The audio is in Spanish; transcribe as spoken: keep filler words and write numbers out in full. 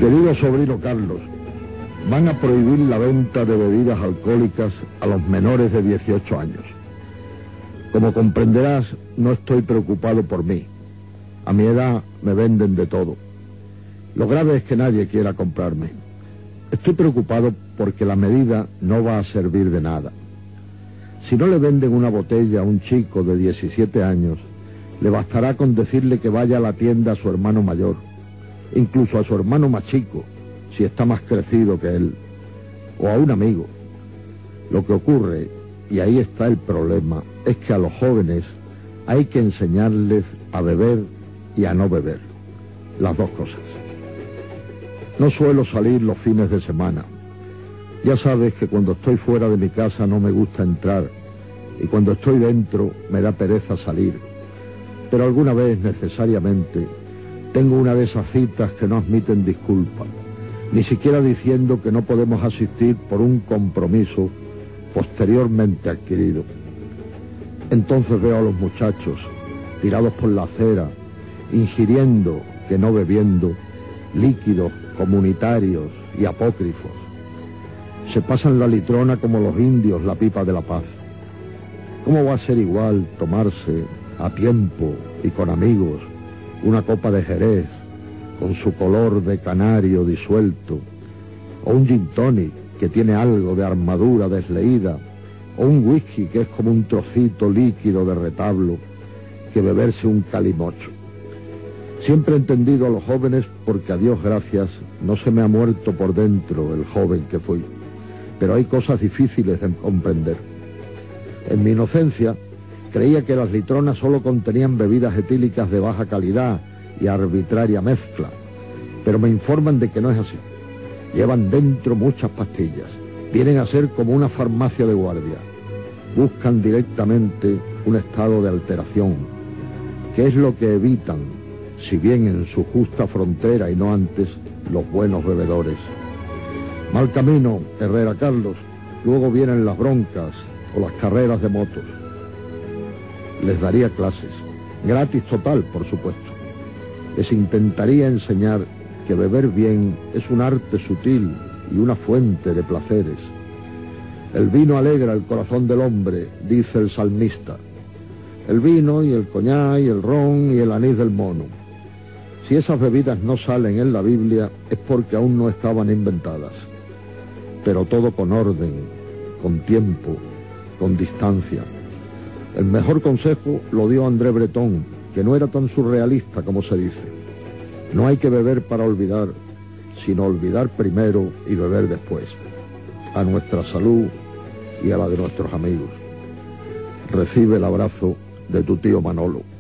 Querido sobrino Carlos, van a prohibir la venta de bebidas alcohólicas a los menores de dieciocho años. Como comprenderás, no estoy preocupado por mí. A mi edad me venden de todo. Lo grave es que nadie quiera comprarme. Estoy preocupado porque la medida no va a servir de nada. Si no le venden una botella a un chico de diecisiete años, le bastará con decirle que vaya a la tienda a su hermano mayor, incluso a su hermano más chico, si está más crecido que él, o a un amigo. Lo que ocurre, y ahí está el problema, es que a los jóvenes hay que enseñarles a beber y a no beber, las dos cosas. No suelo salir los fines de semana. Ya sabes que cuando estoy fuera de mi casa no me gusta entrar, y cuando estoy dentro me da pereza salir. Pero alguna vez, necesariamente, tengo una de esas citas que no admiten disculpa, ni siquiera diciendo que no podemos asistir por un compromiso posteriormente adquirido. Entonces veo a los muchachos tirados por la acera, ingiriendo, que no bebiendo, líquidos comunitarios y apócrifos. Se pasan la litrona como los indios la pipa de la paz. ¿Cómo va a ser igual tomarse a tiempo y con amigos una copa de Jerez con su color de canario disuelto, o un gin tonic que tiene algo de armadura desleída, o un whisky que es como un trocito líquido de retablo, que beberse un calimocho? Siempre he entendido a los jóvenes porque, a Dios gracias, no se me ha muerto por dentro el joven que fui, pero hay cosas difíciles de comprender. En mi inocencia creía que las litronas solo contenían bebidas etílicas de baja calidad y arbitraria mezcla, pero me informan de que no es así. Llevan dentro muchas pastillas, vienen a ser como una farmacia de guardia. Buscan directamente un estado de alteración, que es lo que evitan, si bien en su justa frontera y no antes, los buenos bebedores. Mal camino, Herrera Carlos, luego vienen las broncas o las carreras de motos. Les daría clases, gratis total, por supuesto. Les intentaría enseñar que beber bien es un arte sutil y una fuente de placeres. El vino alegra el corazón del hombre, dice el salmista. El vino y el coñac y el ron y el anís del mono. Si esas bebidas no salen en la Biblia es porque aún no estaban inventadas. Pero todo con orden, con tiempo, con distancia. El mejor consejo lo dio André Breton, que no era tan surrealista como se dice. No hay que beber para olvidar, sino olvidar primero y beber después. A nuestra salud y a la de nuestros amigos. Recibe el abrazo de tu tío Manolo.